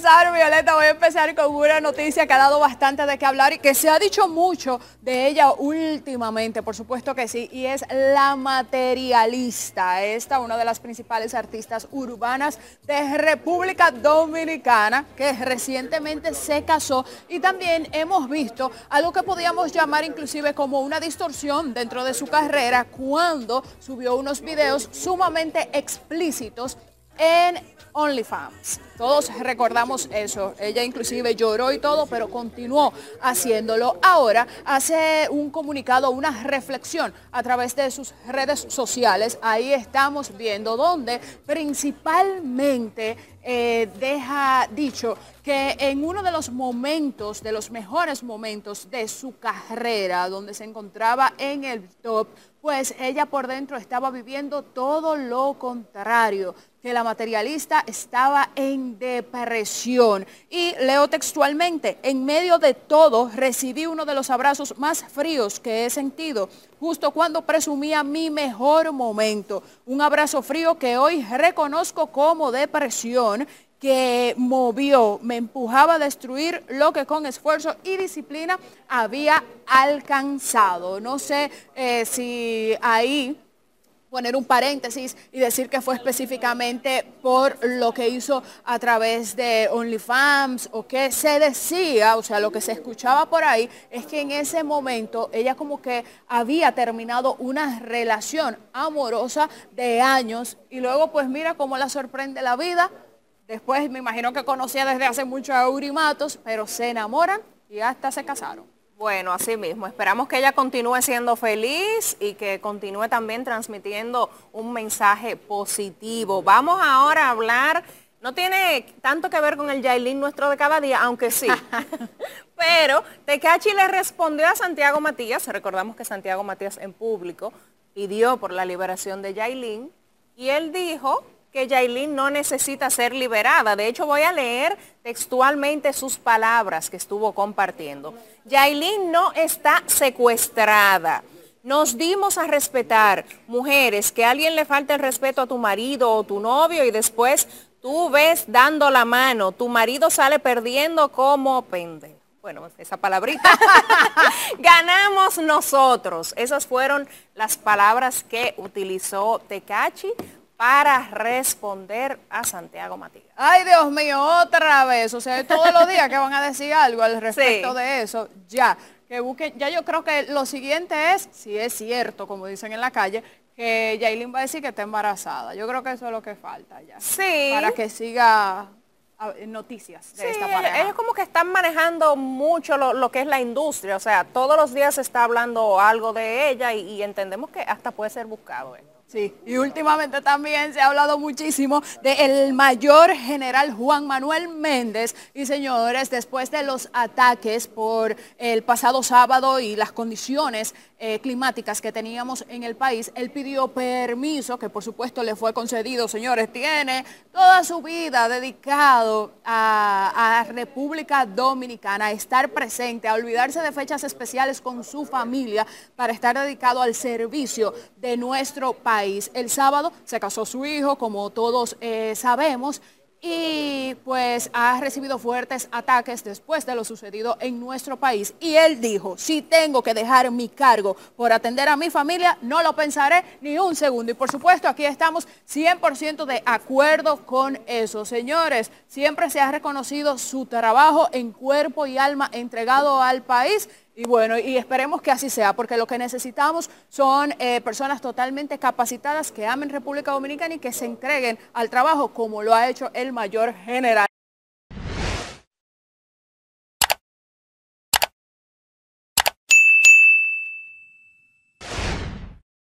empezar, Violeta, voy a empezar con una noticia que ha dado bastante de qué hablar y que se ha dicho mucho de ella últimamente, por supuesto que sí, y es La Materialista. Esta, una de las principales artistas urbanas de República Dominicana, que recientemente se casó, y también hemos visto algo que podríamos llamar inclusive como una distorsión dentro de su carrera cuando subió unos videos sumamente explícitos en OnlyFans. Todos recordamos eso. Ella inclusive lloró y todo, pero continuó haciéndolo. Ahora hace un comunicado, una reflexión a través de sus redes sociales. Ahí estamos viendo donde principalmente deja dicho que en uno de los momentos, de los mejores momentos de su carrera, donde se encontraba en el top, pues ella por dentro estaba viviendo todo lo contrario, que La Materialista estaba en depresión. Y leo textualmente: en medio de todo recibí uno de los abrazos más fríos que he sentido, justo cuando presumía mi mejor momento. Un abrazo frío que hoy reconozco como depresión, que movió, me empujaba a destruir lo que con esfuerzo y disciplina había alcanzado. No sé si ahí poner un paréntesis y decir que fue específicamente por lo que hizo a través de OnlyFans, o que se decía, o sea, lo que se escuchaba por ahí es que en ese momento ella como que había terminado una relación amorosa de años y luego pues mira cómo la sorprende la vida. Después me imagino que conocía desde hace mucho a Eurimatos, pero se enamoran y hasta se casaron. Bueno, así mismo. Esperamos que ella continúe siendo feliz y que continúe también transmitiendo un mensaje positivo. Vamos ahora a hablar, no tiene tanto que ver con el Yailin nuestro de cada día, aunque sí. Pero Tekashi le respondió a Santiago Matías. Recordamos que Santiago Matías en público pidió por la liberación de Yailin y él dijo que Yailin no necesita ser liberada. De hecho, voy a leer textualmente sus palabras que estuvo compartiendo. Yailin no está secuestrada. Nos dimos a respetar. Mujeres, que a alguien le falta el respeto a tu marido o tu novio y después tú ves dando la mano. Tu marido sale perdiendo como pendejo. Bueno, esa palabrita. Ganamos nosotros. Esas fueron las palabras que utilizó Tekashi para responder a Santiago Matías. Ay, Dios mío, otra vez. O sea, todos los días que van a decir algo al respecto de eso, ya. Que busquen, ya yo creo que lo siguiente es, si es cierto, como dicen en la calle, que Yailin va a decir que está embarazada. Yo creo que eso es lo que falta ya. Sí. Para que siga noticias de esta pareja. Ellos como que están manejando mucho lo que es la industria. O sea, todos los días se está hablando algo de ella y entendemos que hasta puede ser buscado esto. Sí, y últimamente también se ha hablado muchísimo del mayor general Juan Manuel Méndez. Y señores, después de los ataques por el pasado sábado y las condiciones climáticas que teníamos en el país, él pidió permiso, que por supuesto le fue concedido. Señores, tiene toda su vida dedicado a República Dominicana, a estar presente, a olvidarse de fechas especiales con su familia para estar dedicado al servicio de nuestro país. El sábado se casó su hijo, como todos sabemos, y pues ha recibido fuertes ataques después de lo sucedido en nuestro país. Y él dijo: si tengo que dejar mi cargo por atender a mi familia, no lo pensaré ni un segundo. Y por supuesto, aquí estamos 100% de acuerdo con eso. Señores, siempre se ha reconocido su trabajo en cuerpo y alma entregado al país. Y bueno, y esperemos que así sea, porque lo que necesitamos son personas totalmente capacitadas que amen República Dominicana y que se entreguen al trabajo como lo ha hecho el mayor general.